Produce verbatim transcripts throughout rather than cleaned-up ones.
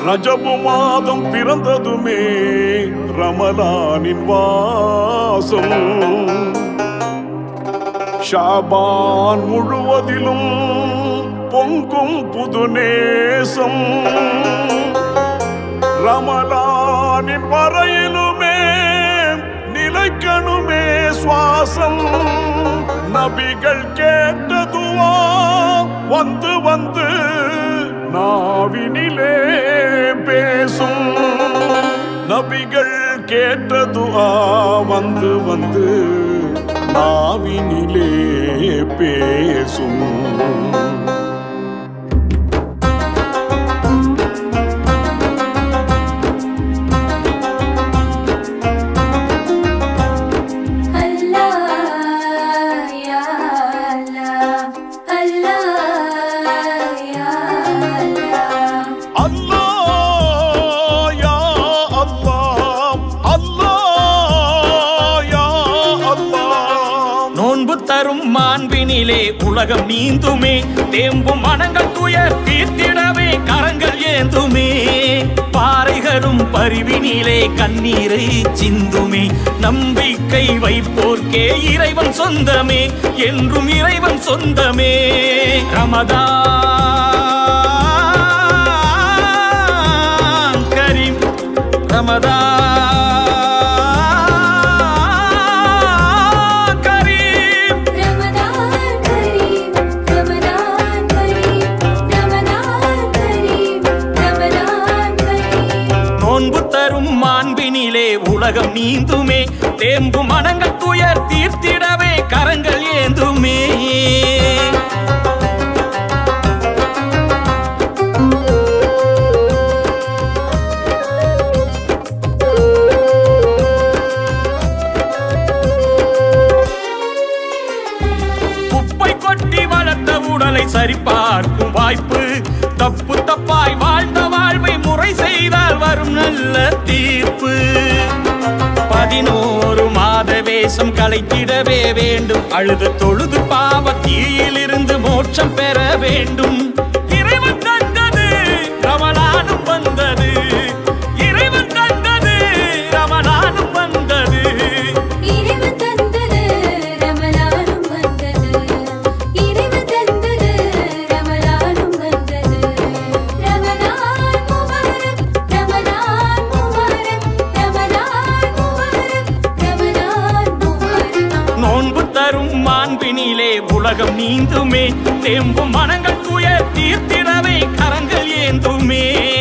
ரஜபு மாதம் பிறந்ததுமே ரமலானின் வாசம் ஷாபான் முழுவதிலும் பொங்கும் புதுநேசம் ரமலானின் வரையிலுமே நிலைக்கணுமே சுவாசம் நபிகள் கேட்டதுவா வந்து வந்து நாவினிலே பேசும் நபிகள் கேட்டதுவா வந்து வந்து நாவினிலே பேசும் மாண்பினிலே உலகம் நீந்துமே தேம்பும் மனங்கள் துயர் தீர்த்திடவே கரங்கள் ஏந்துமே பாறைகளும் பரிவினிலே கண்ணீரை சிந்துமே நம்பிக்கை வைப்போர்க்கே இறைவன் சொந்தமே என்றும் இறைவன் சொந்தமே ரமதான் கரீம் ரமதான் உலகம் நீந்துமே தேம்பும் மனங்கள் துயர் தீர்த்திடவே கரங்கள் ஏந்துமே குப்பை கொட்டி வளர்த்த உடலை சரிபார்க்கும் வாய்ப்பு தப்பு தப்பாய் வாழ்ந்த வாழ்வை முறை செய்தால் வரும் நல்ல தீர்ப்பு பதினோரு மாத வேஷம் களைத்திடவே வேண்டும் அழுது தொழுது பாவ தீயிலிருந்து மோட்சம் பெற வேண்டும் இறைவன் தந்தது ரமலானும் வந்தது இறைவன் தந்தது ரமலானும் வந்தது இறைவன் தந்தது ரமலானும் வந்தது இறைவன் தந்தது ரமலானும் வந்தது ரமலான் முபாரக் ரமலான் முபாரக் ரமலான் நோன்பு தரும் மாண்பினிலே உலகம் நீந்துமே தேம்பும் மனங்கள் துயர் தீர்த்திடவே கரங்கள் ஏந்துமே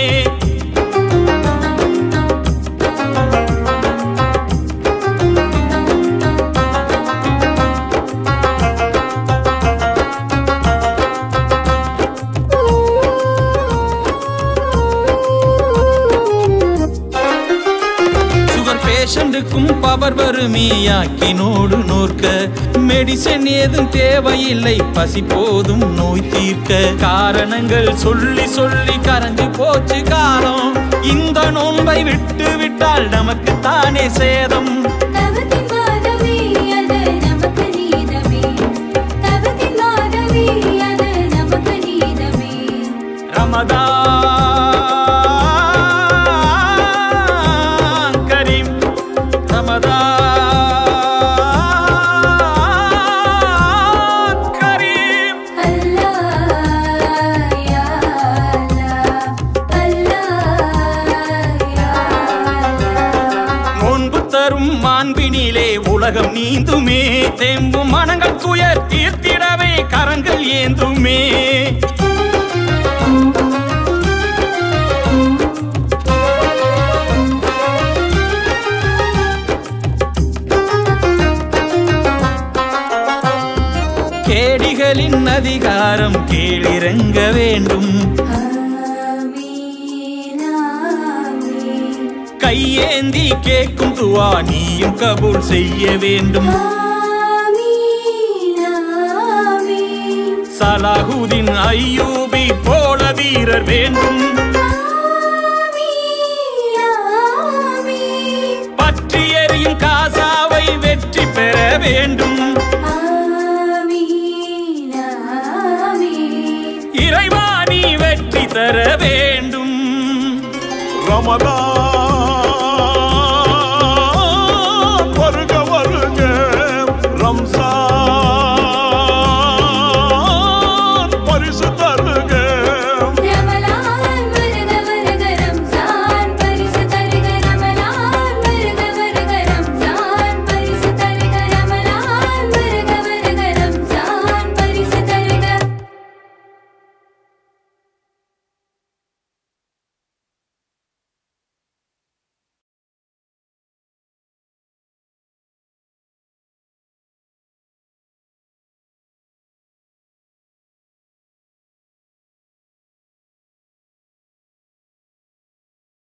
பேஷண்ட்டுக்கும் பவர் வறுமையாக்கினோடு நோர்க்க மெடிசன் ஏதும் தேவையில்லை பசி போதும் நோய் தீர்க்க காரணங்கள் சொல்லி சொல்லி கரைஞ்சு போச்சு காலம் இந்த நோன்பை விட்டு விட்டால் நமக்கு தானே சேதம் ரமதான் கரீம் ரமதான் கரீம் அல்லாஹ் யா அல்லாஹ் அல்லாஹ் யா அல்லாஹ் நோன்பு தரும் மாண்பினிலே உலகம் நீந்துமே தேம்பும் மனங்கள் துயர் தீர்த்திடவே கரங்கள் ஏந்துமே கேடிகளின் அதிகாரம் கீழிறங்க வேண்டும் கையேந்தி கேட்கும் துவா நீயும் கபூல் செய்ய வேண்டும் சலாஹுதீன் அய்யூபி போல வீரர் வேண்டும் பற்றி எறியும் காசாவை வெற்றி பெற வேண்டும் இறைவா நீ வெற்றி தர வேண்டும் ரமலான்